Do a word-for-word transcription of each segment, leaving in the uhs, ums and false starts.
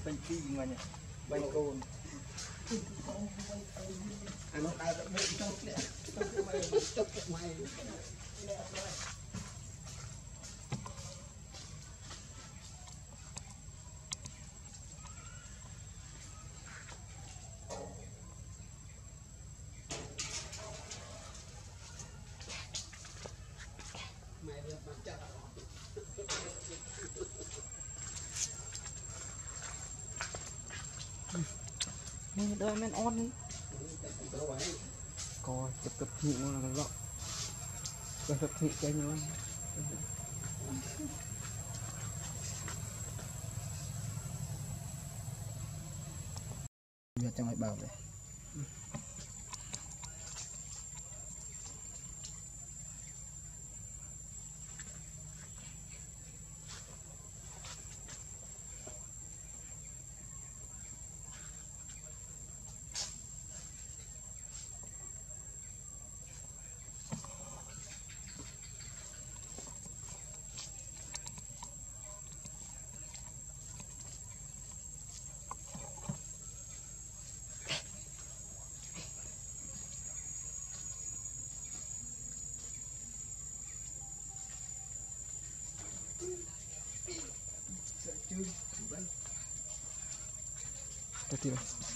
bên chi mà nhỉ bên cồn anh nó đào được bên trong nè trong cái mày trong cái mày mình đợi men on đi coi chụp cặp nhị nó là lọ chụp cặp nhị cái nữa giờ trong lại bảo đây Tôi tiêu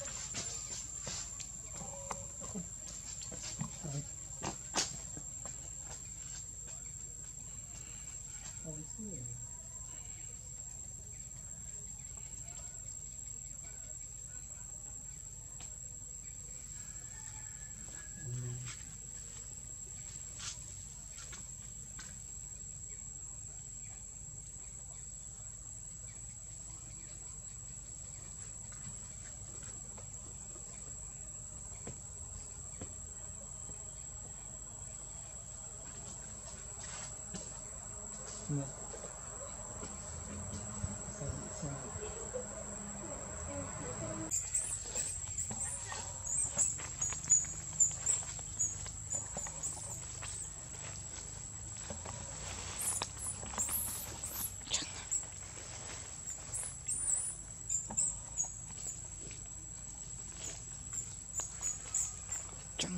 Nè. Sao, sao. Trăng.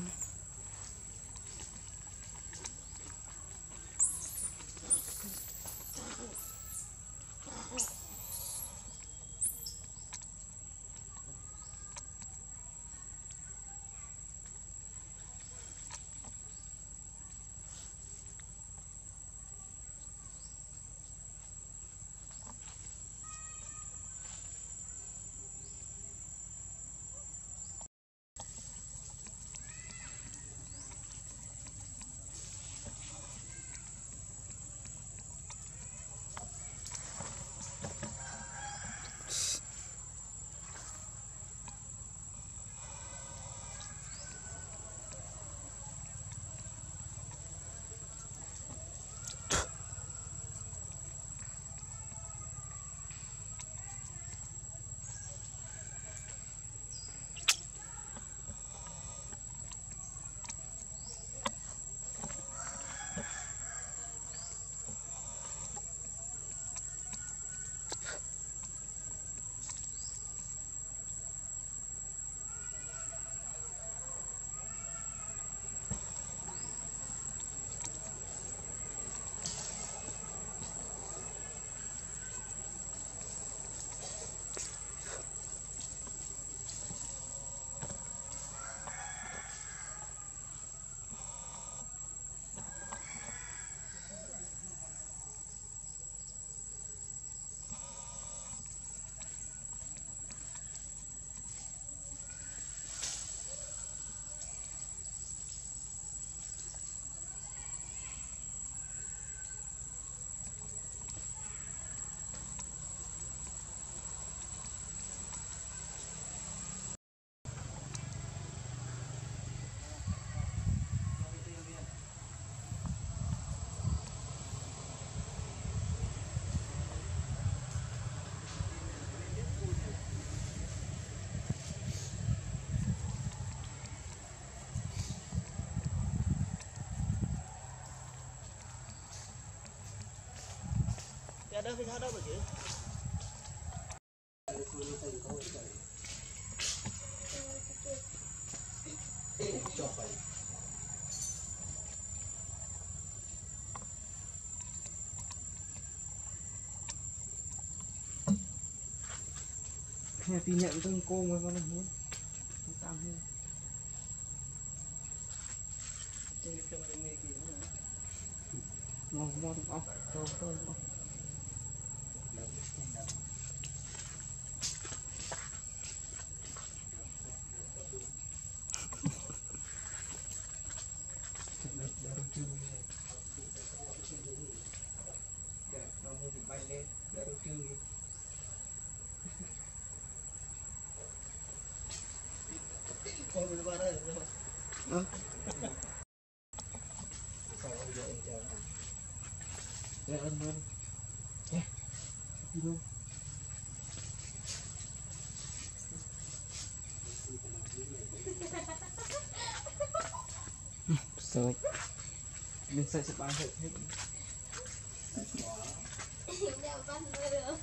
Đâu phải đâu mà chứ. Nhà thì nhận từng cô người con này muốn tăng hơn chơi cho mày mê kì ngon ngon không đâu đâu không baru curi kamu dibalik baru curi kau berbarang Hả? sao vậy trời Để ơn luôn Nè Đi đâu Sợ Mình sợ sẽ bán hết hết đeo băng nữa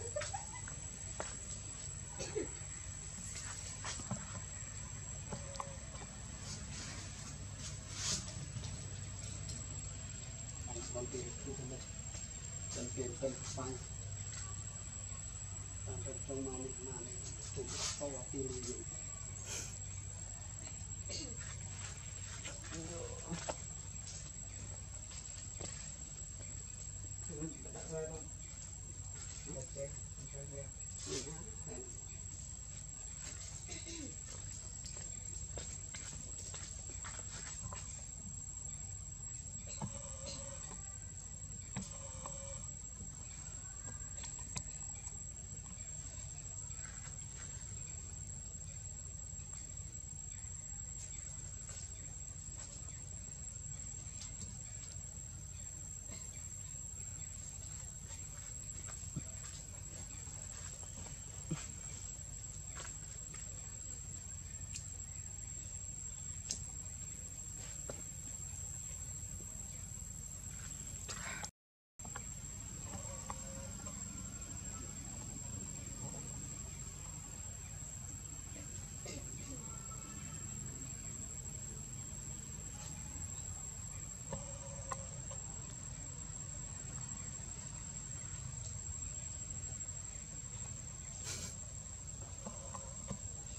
con kia con kia con băng trong trong mà mình mà chúng ta có tiền gì